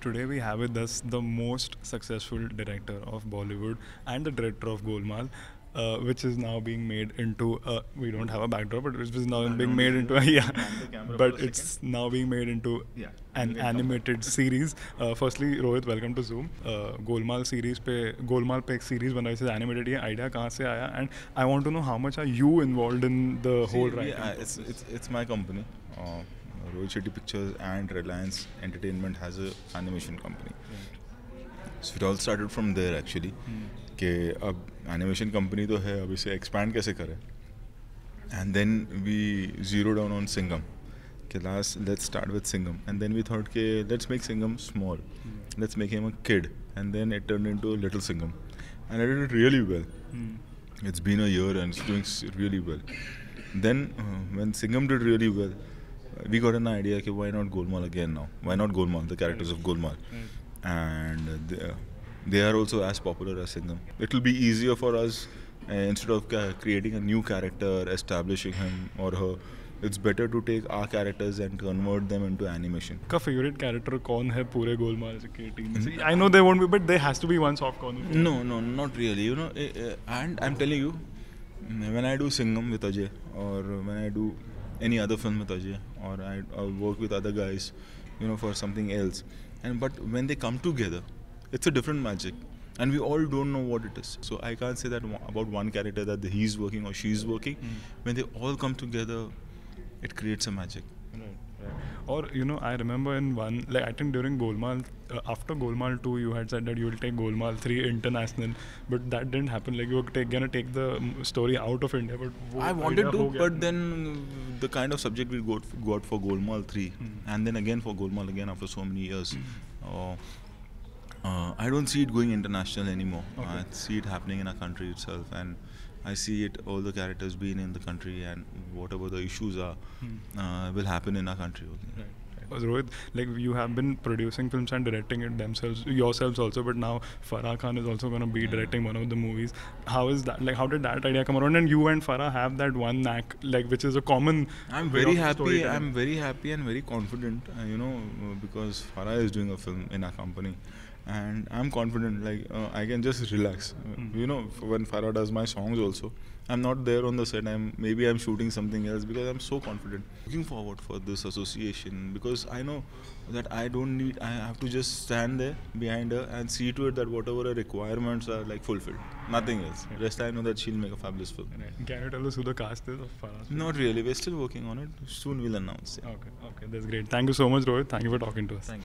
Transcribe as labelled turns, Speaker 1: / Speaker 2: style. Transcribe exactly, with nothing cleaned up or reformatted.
Speaker 1: Today we have with us the most successful director of Bollywood and the director of Golmaal, uh, which is now being made into a, we don't have a backdrop, but which is now being made into a, yeah, but it's now being made into
Speaker 2: Yeah,
Speaker 1: an animated series. Uh, firstly, Rohit, welcome to Zoom. Uh, Golmaal series पे Golmaal पे एक series बनाई से animated ये idea कहाँ से आया? And I want to know how much are you involved in the whole
Speaker 2: See,
Speaker 1: writing
Speaker 2: we, uh, it's, it's it's my company. Uh, Rohit Shetty Pictures and Reliance Entertainment has a animation company. So it all started from there actually. कि अब animation company तो है, अब इसे expand कैसे करें? And then we zeroed down on Singham. Okay, last let's start with Singham, and then we thought, okay, let's make Singham small. Let's make him a kid, and then it turned into Little Singham, and I did it really well. It's been a year and it's doing s- really well. Then uh, when Singham did really well, we got an idea, okay, why not Golmaal again now? Why not Golmaal, the characters of Golmaal? And uh, they, uh, they are also as popular as Singham. It will be easier for us uh, instead of ca- creating a new character, establishing him or her. It's better to take our characters and convert them into animation.
Speaker 1: का favorite character कौन है पूरे गोलमाल के team से? I know there won't be, but there has to be one soft corner.
Speaker 2: No, no, not really. You know, eh, eh, and I'm telling you, when I do Singham with Ajay, or when I do any other film with Ajay, or I, I work with other guys, you know, for something else, and but when they come together, it's a different magic, and we all don't know what it is. So I can't say that one- about one character that he's working or she's working. When they all come together, it creates a magic.
Speaker 1: Or you know, I remember in one, like I think during Golmaal, uh, after Golmaal two, you had said that you will take Golmaal three international, but that didn't happen. Like you were take, gonna take the um, story out of India, but वो
Speaker 2: I wanted
Speaker 1: idea
Speaker 2: to,
Speaker 1: हो गया.
Speaker 2: but then the kind of subject we got got for Golmaal three, and then again for Golmaal again after so many years. Uh, uh, I don't see it going international anymore. I see it happening in our country itself, and I see it all the characters being in the country, and whatever the issues are uh, will happen in our country only.
Speaker 1: Because Rohit, like you have been producing films and directing it themselves yourselves also, but now Farah Khan is also going to be directing one of the movies. How is that? Like, how did that idea come around? And you and Farah have that one knack, like which is a common.
Speaker 2: I'm
Speaker 1: way
Speaker 2: very
Speaker 1: of
Speaker 2: happy.
Speaker 1: storytelling.
Speaker 2: I'm very happy and very confident. Uh, you know, uh, because Farah is doing a film in our company, and I'm confident. Like uh, I can just relax. Uh, You know, f- when Farah does my songs also, I'm not there on the set. I'm maybe I'm shooting something else because I'm so confident. Looking forward for this association because I know that I don't need. I have to just stand there behind her and see to it that whatever her requirements are like fulfilled. Nothing else. Rest I know that she'll make a fabulous film.
Speaker 1: Right. Can you tell us who the cast is of Farah's film?
Speaker 2: Not really. We're still working on it. Soon we'll announce. Yeah.
Speaker 1: Okay, okay, that's great. Thank you so much, Rohit. Thank you for talking to us.
Speaker 2: Thank you.